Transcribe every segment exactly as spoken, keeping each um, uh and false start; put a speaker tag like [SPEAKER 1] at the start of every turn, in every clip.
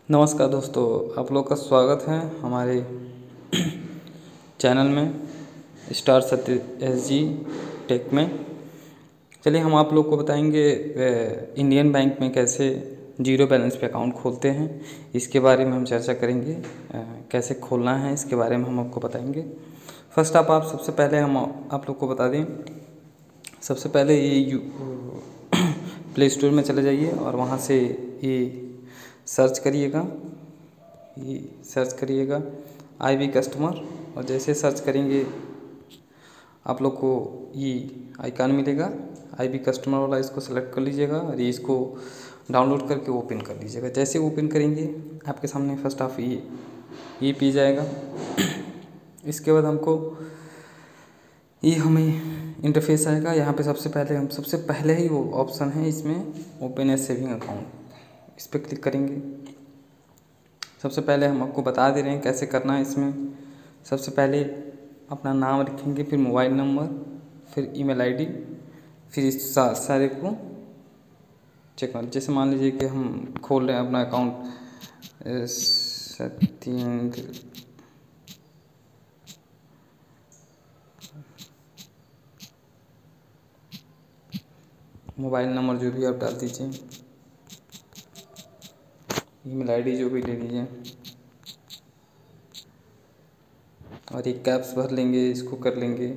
[SPEAKER 1] नमस्कार दोस्तों, आप लोग का स्वागत है हमारे चैनल में स्टार सत्य एस जी टेक में। चलिए हम आप लोग को बताएंगे इंडियन बैंक में कैसे जीरो बैलेंस पे अकाउंट खोलते हैं, इसके बारे में हम चर्चा करेंगे। कैसे खोलना है इसके बारे में हम आपको बताएंगे। फर्स्ट आप आप सबसे पहले हम आप लोग को बता दें, सबसे पहले ये यू प्ले स्टोर में चले जाइए और वहाँ से ये सर्च करिएगा, ये सर्च करिएगा आई बी कस्टमर। और जैसे सर्च करेंगे आप लोग को ये आइकन मिलेगा आई बी कस्टमर वाला, इसको सेलेक्ट कर लीजिएगा और ये इसको डाउनलोड करके ओपन कर लीजिएगा। जैसे ओपन करेंगे आपके सामने फर्स्ट ऑफ ये ये पी जाएगा। इसके बाद हमको ये हमें इंटरफेस आएगा। यहाँ पे सबसे पहले हम सबसे पहले ही वो ऑप्शन है इसमें ओपन ए सेविंग अकाउंट, इस पर क्लिक करेंगे। सबसे पहले हम आपको बता दे रहे हैं कैसे करना है। इसमें सबसे पहले अपना नाम लिखेंगे, फिर मोबाइल नंबर, फिर ईमेल आईडी, फिर इस सा, सारे को चेक कर। जैसे मान लीजिए कि हम खोल रहे हैं अपना अकाउंट सत्येंद्र मोबाइल नंबर जो भी आप डाल दीजिए, ईमेल आईडी जो भी ले लीजिए और एक कैप्स भर लेंगे, इसको कर लेंगे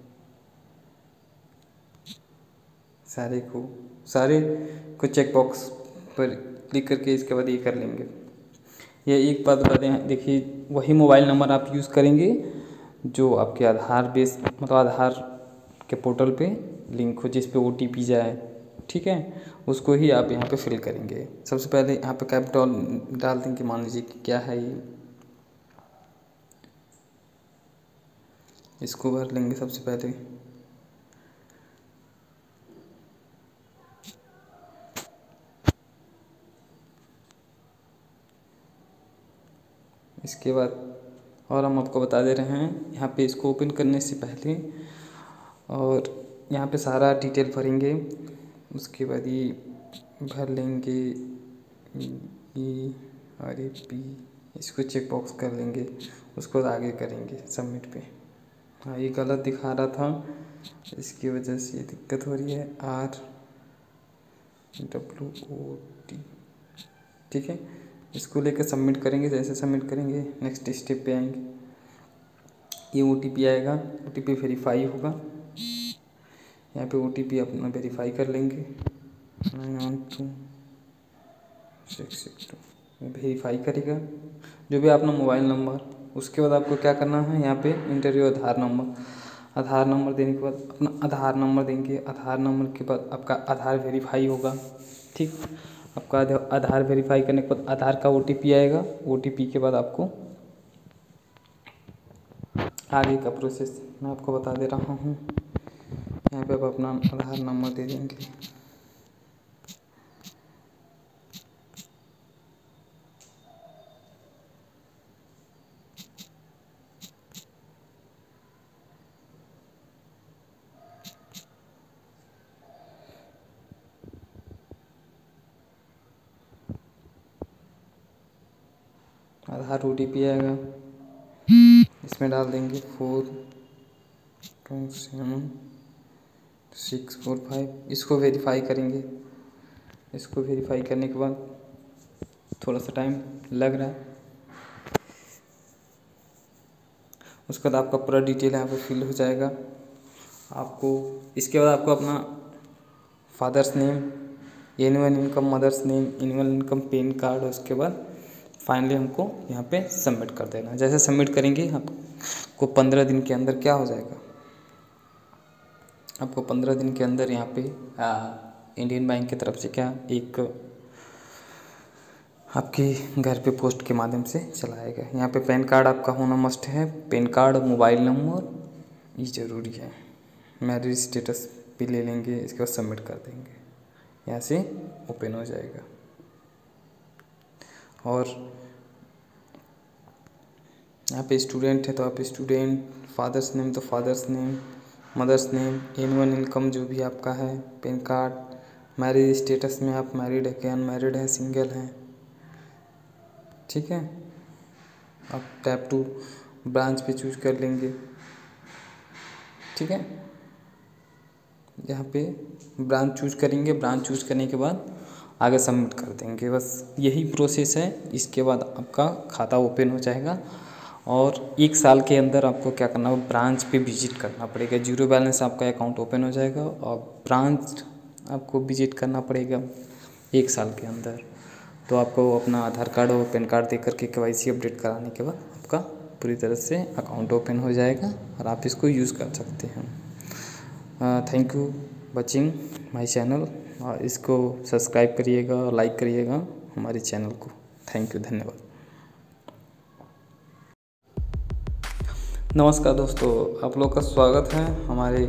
[SPEAKER 1] सारे को सारे को चेक बॉक्स पर क्लिक करके इसके बाद ये कर लेंगे। ये एक बात बता दें, देखिए वही मोबाइल नंबर आप यूज़ करेंगे जो आपके आधार बेस मतलब आधार के पोर्टल पे लिंक हो, जिस पे ओ टी पी जाए, ठीक है, उसको ही आप यहाँ पे फिल करेंगे। सबसे पहले यहाँ पे कैपिटल डाल देंगे, मान लीजिए कि क्या है ये, इसको भर लेंगे सबसे पहले। इसके बाद और हम आपको बता दे रहे हैं यहाँ पे इसको ओपन करने से पहले और यहाँ पे सारा डिटेल भरेंगे। उसके बाद ये भर लेंगे ई आर ए पी, इसको चेक बॉक्स कर लेंगे। उसको बाद आगे करेंगे सबमिट पे। हाँ, ये गलत दिखा रहा था, इसकी वजह से ये दिक्कत हो रही है। आर डब्ल्यू ओ टी, ठीक है, इसको लेकर सबमिट करेंगे। जैसे सबमिट करेंगे नेक्स्ट स्टेप पे आएंगे, ये ओ टी पी आएगा, ओ टी पी वेरीफाई होगा। यहाँ पे ओ टी पी अपना वेरीफाई कर लेंगे, nine one two six six two verify करेगा जो भी अपना मोबाइल नंबर। उसके बाद आपको क्या करना है, यहाँ पे enter your Aadhaar number. Aadhaar number देने के बाद अपना आधार नंबर देंगे। आधार नंबर के बाद आपका आधार वेरीफाई होगा, ठीक। आपका आधार वेरीफाई करने के बाद आधार का ओ टी पी आएगा। ओ टी पी के बाद आपको आगे का प्रोसेस मैं आपको बता दे रहा हूँ। यहाँ पे आप अपना आधार नंबर दे देंगे। आधार ओ टी पी आएगा, इसमें डाल देंगे four two seven six four five. इसको वेरीफाई करेंगे। इसको वेरीफाई करने के बाद थोड़ा सा टाइम लग रहा है। उसके बाद आपका पूरा डिटेल यहाँ पे फिल हो जाएगा। आपको इसके बाद आपको अपना father's name, annual income, mother's name, annual income, PAN card, उसके बाद फाइनली हमको यहाँ पे सबमिट कर देना। जैसे सबमिट करेंगे आपको पंद्रह दिन के अंदर क्या हो जाएगा, आपको पंद्रह दिन के अंदर यहाँ पे इंडियन बैंक की तरफ से क्या एक आपके घर पे पोस्ट के माध्यम से चलाएगा। यहाँ पे पैन कार्ड आपका होना मस्ट है। पैन कार्ड, मोबाइल नंबर ये ज़रूरी है। मैरिज स्टेटस भी ले लेंगे, इसके बाद सबमिट कर देंगे, यहाँ से ओपन हो जाएगा। और यहाँ पे स्टूडेंट है तो आप स्टूडेंट, फादर्स नेम तो father's name, mother's name, annual income जो भी आपका है, पैन कार्ड, मैरिज स्टेटस में आप मैरिड है कि अनमैरिड है, सिंगल है, ठीक है। आप टैप टू ब्रांच पे चूज कर लेंगे, ठीक है। यहाँ पे ब्रांच चूज करेंगे, ब्रांच चूज करने के बाद आगे सबमिट कर देंगे, बस यही प्रोसेस है। इसके बाद आपका खाता ओपन हो जाएगा और एक साल के अंदर आपको क्या करना होगा, ब्रांच पे विजिट करना पड़ेगा। जीरो बैलेंस आपका अकाउंट ओपन हो जाएगा और ब्रांच आपको विजिट करना पड़ेगा एक साल के अंदर। तो आपको अपना आधार कार्ड और पैन कार्ड दे करके के वाई सी अपडेट कराने के बाद आपका पूरी तरह से अकाउंट ओपन हो जाएगा और आप इसको यूज़ कर सकते हैं। Thank you watching my channel, और इसको सब्सक्राइब करिएगा और लाइक करिएगा हमारे चैनल को। थैंक यू, धन्यवाद। नमस्कार दोस्तों, आप लोग का स्वागत है हमारे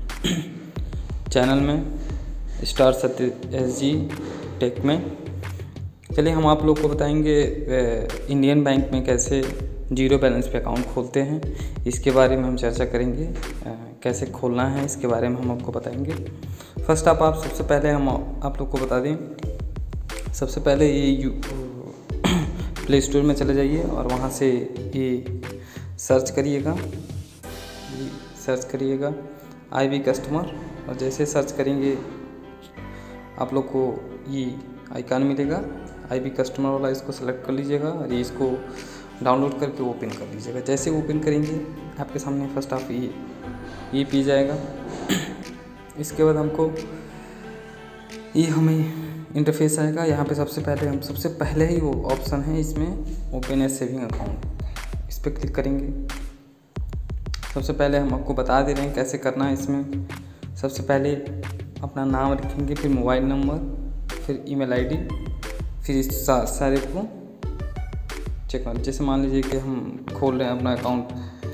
[SPEAKER 1] चैनल में स्टार सत्य एस जी टेक में। चलिए हम आप लोग को बताएंगे इंडियन बैंक में कैसे जीरो बैलेंस पे अकाउंट खोलते हैं, इसके बारे में हम चर्चा करेंगे। कैसे खोलना है इसके बारे में हम आपको बताएंगे। फर्स्ट आप आप सबसे पहले हम आप लोग को बता दें, सबसे पहले ये यू प्ले स्टोर में चले जाइए और वहाँ से ये सर्च करिएगा, ये सर्च करिएगा आई बी कस्टमर, और जैसे सर्च करेंगे आप लोग को ये आइकन मिलेगा आई बी कस्टमर वाला, इसको सेलेक्ट कर लीजिएगा और ये इसको डाउनलोड करके ओपन कर लीजिएगा। जैसे ओपन करेंगे आपके सामने फर्स्ट आप ये ये पी जाएगा। इसके बाद हमको ये हमें इंटरफेस आएगा। यहाँ पे सबसे पहले हम सबसे पहले ही वो ऑप्शन है इसमें ओपन ए सेविंग अकाउंट, इस पर क्लिक करेंगे। सबसे पहले हम आपको बता दे रहे हैं कैसे करना है। इसमें सबसे पहले अपना नाम लिखेंगे, फिर मोबाइल नंबर, फिर ईमेल आईडी, फिर इस सा, सारे को चेक कर। जैसे मान लीजिए कि हम खोल रहे हैं अपना अकाउंट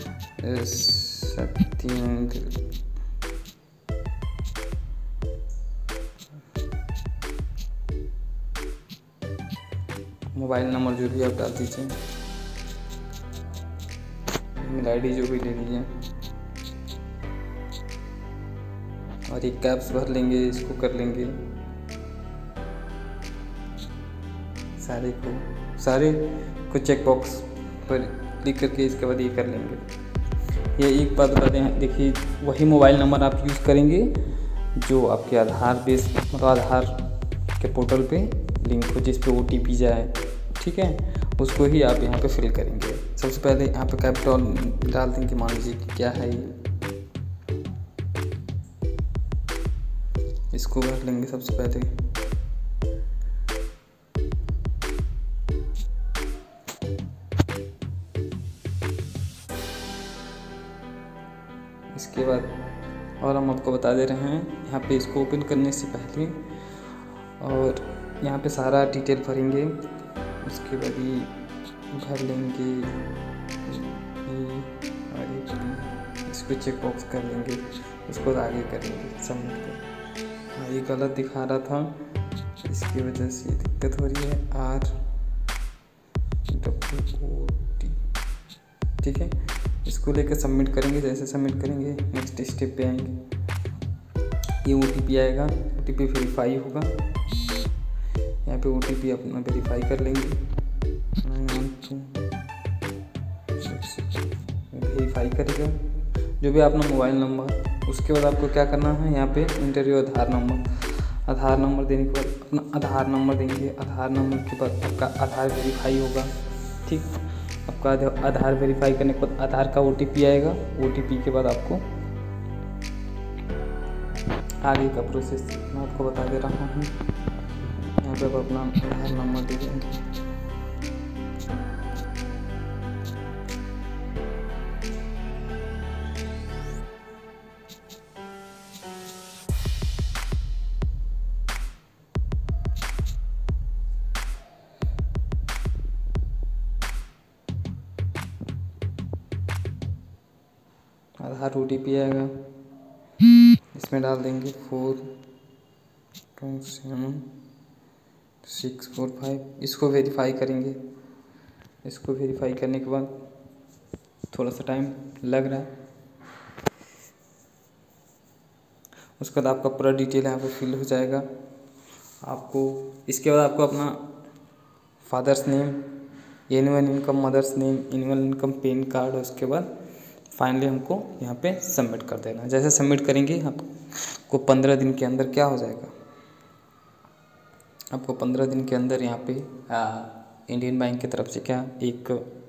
[SPEAKER 1] सत्येंद्र मोबाइल नंबर जो भी आप डाल दीजिए, ईमेल आईडी जो भी ले लीजिए, और एक कैप्स भर लेंगे, इसको कर लेंगे सारे को सारे को चेक बॉक्स पर क्लिक करके इसके बाद ये कर लेंगे। ये एक बात बता दें, देखिए वही मोबाइल नंबर आप यूज़ करेंगे जो आपके आधार बेस मतलब आधार के पोर्टल पे लिंक हो, जिस पे ओ टी पी जाए, ठीक है, उसको ही आप यहाँ पे फिल करेंगे। सबसे पहले यहाँ पे कैपिटल डाल देंगे, मान लीजिए कि क्या है ये, इसको भर लेंगे सबसे पहले। इसके बाद और हम आपको बता दे रहे हैं यहाँ पे इसको ओपन करने से पहले, और यहाँ पे सारा डिटेल भरेंगे। उसके बाद ये भर लेंगे, आगे इस पर चेक बॉक्स कर लेंगे, उसको आगे करेंगे सबमिट कर। हाँ, ये गलत दिखा रहा था, इसकी वजह से दिक्कत हो रही है। आर डब्ल्यू ओ टी, ठीक है, इसको लेकर सबमिट करेंगे। जैसे सबमिट करेंगे नेक्स्ट स्टेप पे आएंगे, ये ओ टी पी आएगा, ओ टी पी वेरीफाई होगा। यहाँ पे ओ टी पी अपना वेरीफाई कर लेंगे, वेरीफाई करेगा जो भी अपना मोबाइल नंबर। उसके बाद आपको क्या करना है, यहाँ पे enter your Aadhaar number. Aadhaar number देने के बाद अपना आधार नंबर देंगे। आधार नंबर के बाद आपका आधार वेरीफाई होगा, ठीक। आपका आधार वेरीफाई करने के बाद आधार का ओ टी पी आएगा। ओ टी पी के बाद आपको आगे का प्रोसेस मैं आपको बता दे रहा हूँ। यहाँ पे आप अपना आधार नंबर दे देंगे। आधार ओ टी पी आएगा, इसमें डाल देंगे four two seven six four five. इसको वेरीफाई करेंगे। इसको वेरीफाई करने के बाद थोड़ा सा टाइम लग रहा है। उसके बाद आपका पूरा डिटेल यहाँ पे फिल हो जाएगा। आपको इसके बाद आपको अपना father's name, annual income, mother's name, annual income, PAN card, उसके बाद फाइनली हमको यहाँ पे सबमिट कर देना। जैसे सबमिट करेंगे आपको पंद्रह दिन के अंदर क्या हो जाएगा, आपको पंद्रह दिन के अंदर यहाँ पे इंडियन बैंक की तरफ से क्या एक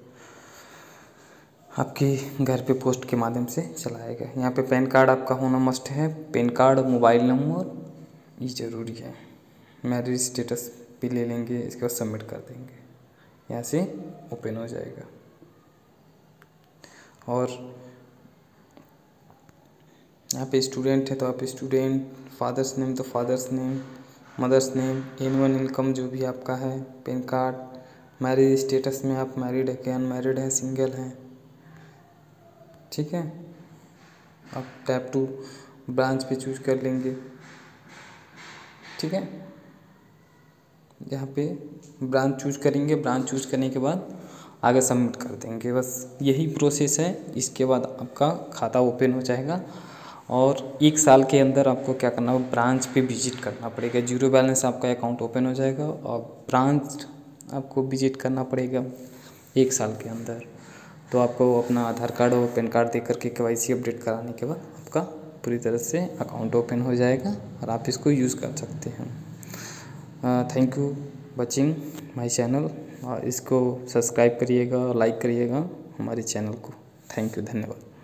[SPEAKER 1] आपके घर पे पोस्ट के माध्यम से चलाएगा। यहाँ पे पैन कार्ड आपका होना मस्ट है, पैन कार्ड, मोबाइल नंबर ये ज़रूरी है। मैरिज स्टेटस भी ले लेंगे, इसके बाद सबमिट कर देंगे, यहाँ से ओपन हो जाएगा। और यहाँ पे स्टूडेंट है तो आप स्टूडेंट, फादर्स नेम तो father's name, mother's name, annual income जो भी आपका है, पैन कार्ड, मैरिज स्टेटस में आप मैरिड है कि अनमैरिड है, सिंगल हैं, ठीक है। आप टैप टू ब्रांच पे चूज कर लेंगे, ठीक है। यहाँ पे ब्रांच चूज करेंगे, ब्रांच चूज करने के बाद आगे सबमिट कर देंगे, बस यही प्रोसेस है। इसके बाद आपका खाता ओपन हो जाएगा और एक साल के अंदर आपको क्या करना होगा, ब्रांच पे विजिट करना पड़ेगा। जीरो बैलेंस आपका अकाउंट ओपन हो जाएगा और ब्रांच आपको विजिट करना पड़ेगा एक साल के अंदर। तो आपको अपना आधार कार्ड और पैन कार्ड दे करके के वाई सी अपडेट कराने के बाद आपका पूरी तरह से अकाउंट ओपन हो जाएगा और आप इसको यूज़ कर सकते हैं। Thank you watching my channel, और इसको सब्सक्राइब करिएगा और लाइक करिएगा हमारे चैनल को। थैंक यू, धन्यवाद।